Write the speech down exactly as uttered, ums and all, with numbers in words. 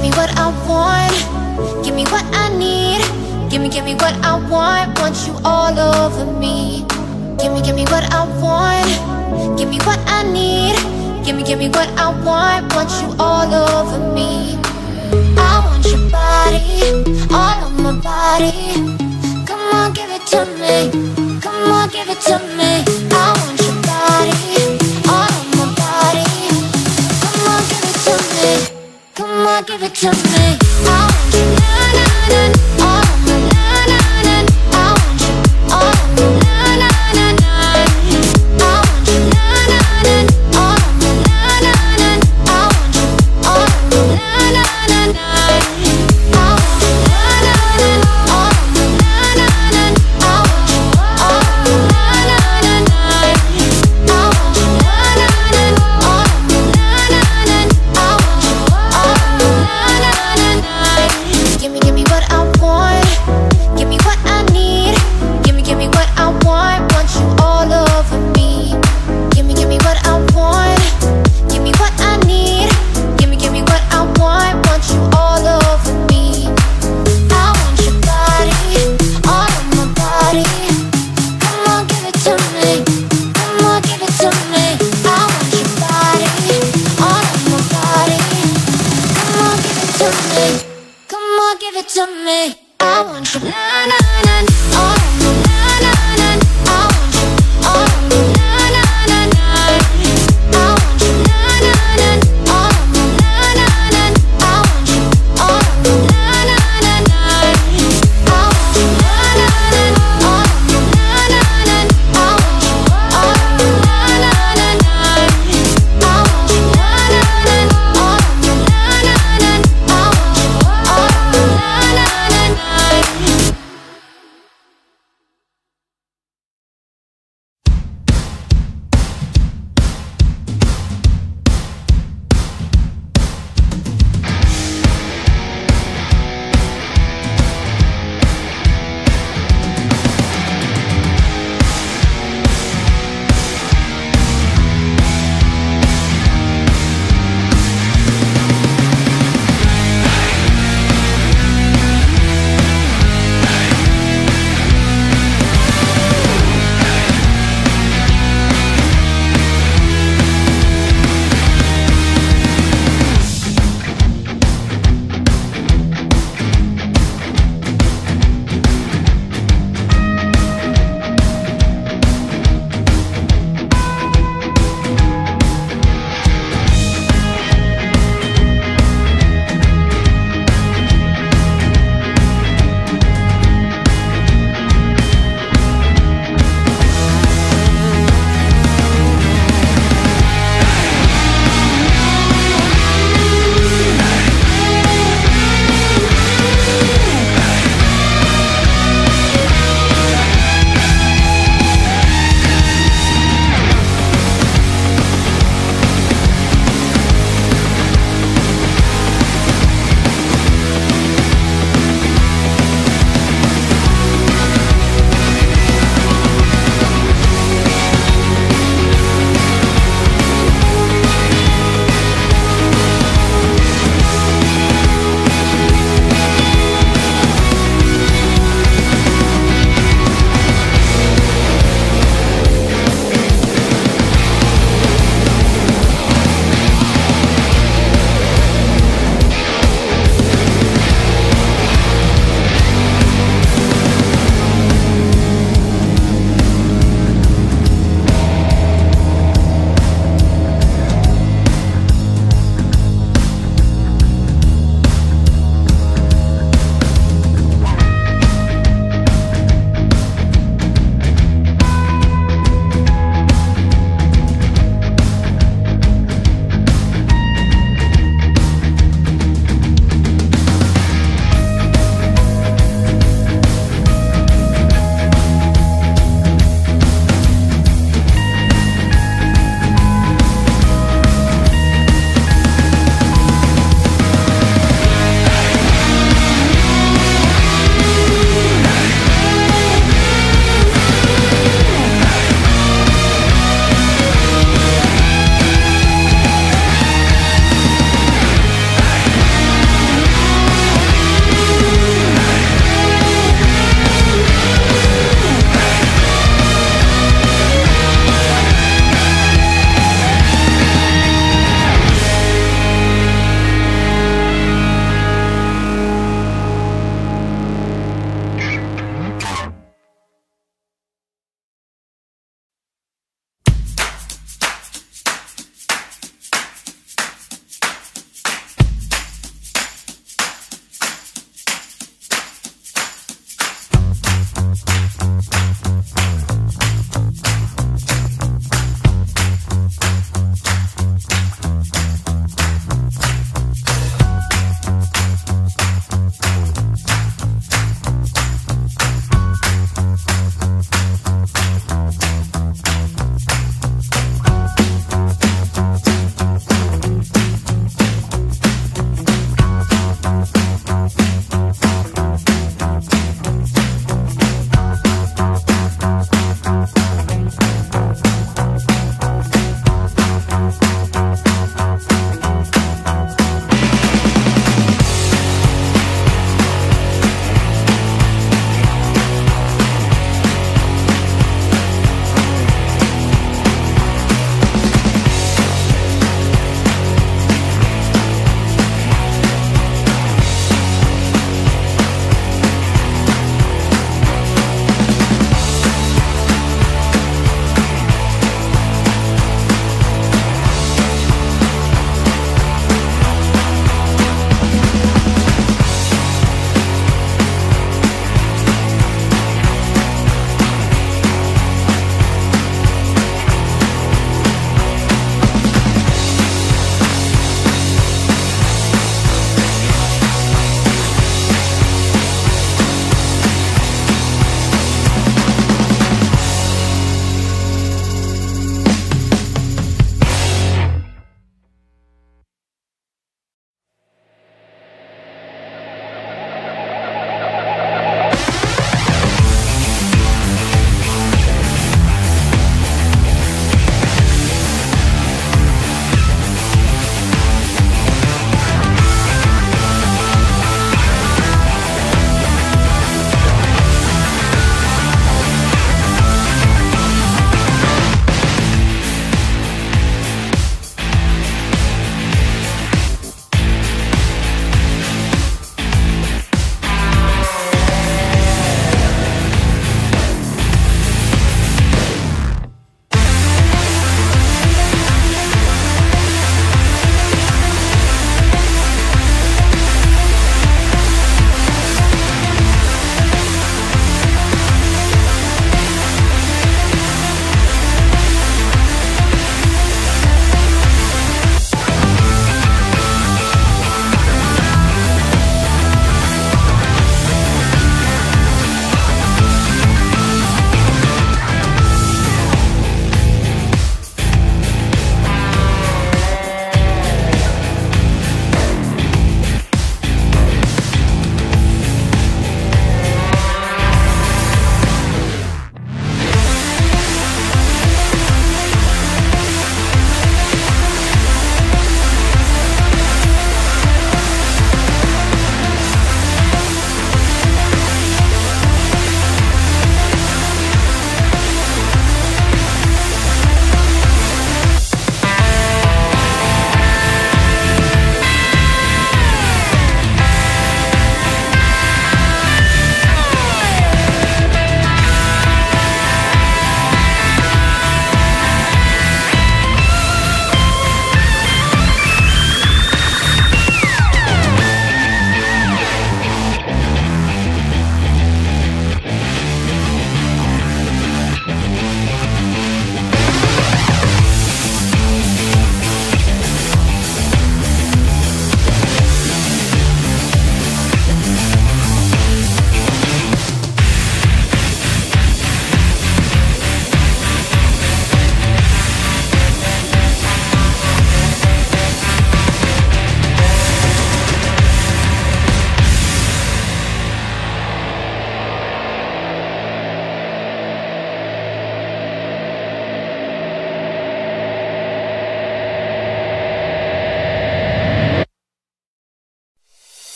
give me what I want. Give me what I need. Give me, give me what I want. Want you all over me. Give me, give me what I want. Give me what I need. Give me, give me what I want. Want you all over me. I want your body, all of my body. Come on, give it to me. Come on, give it to me. I want your body, all of my body. Come on, give it to me. Come on, give it to me. I want you, na na na, all of my na na na. I want you, all of my na na na na. I want you, na na na, all of my na na na. I want you, all of my na na na na. I want you, na na na, all of my na na na. I want you, all of my na na na na. I want you, na na na, all of my na na na. I want you, all of my na na na na. Give me, give me what I want. Give me what I need. Give me, give me what I want. Want you all over me. Give me, give me what I want. Give me what I need. Give me, give me what I want. Want you all over me. I want your body, all of my body. Come on, give it to me. Come on, give it to me. I want your body, all of my body. Come on, give it to me. Come on, give it to me. I want you, na na na, all